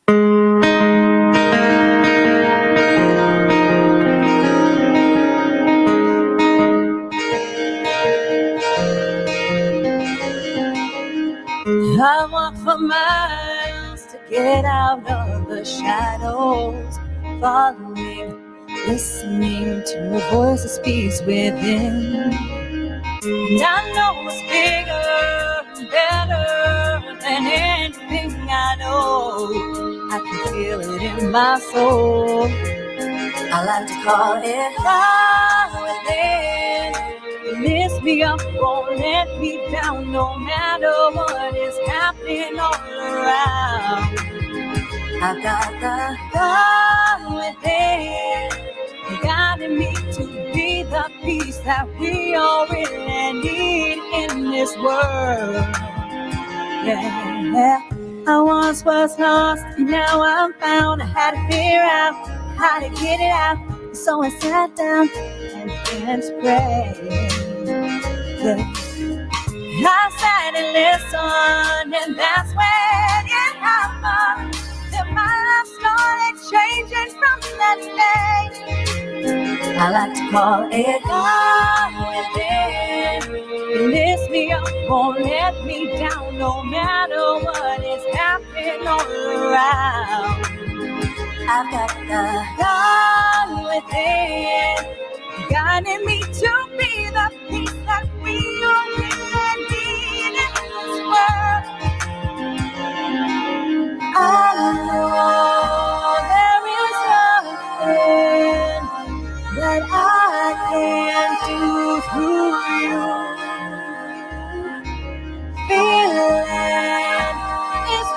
I walk for miles to get out of the shadows, following, listening to a voice that speaks within. And I know it's bigger and better than anything I know. I can feel it in my soul. I like to call it fire within. You lift me up, won't let me down, no matter what is happening all around. I've got the fire within, guiding me to be the peace that we all really need in this world. Yeah. I once was lost, and now I'm found. I had to figure out how to get it out, so I sat down and began to pray. Yeah. I sat and listened, and that's when it happened. That my life started changing from that day. I like to call it God within. It lifts me up, won't let me down, no matter what is happening all around. I've got the God within, guiding me to be the peace that we all really need in this world. I know there is nothing that I can't do through you. Feeling is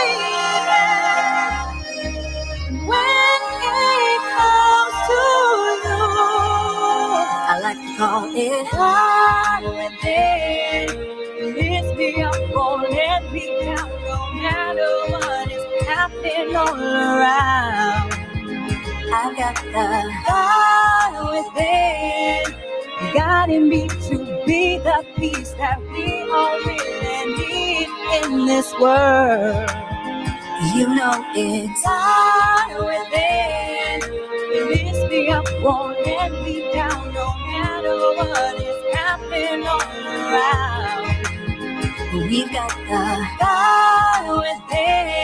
believing when it comes to you. I like to call it hard within. Lift me up, won't let me down, no matter what is happening all around. I've got the God within, guiding me to be the peace that we all really need in this world. You know it's God within. It lifts me up, won't let me down, no matter what is happening all around. We've got the God within.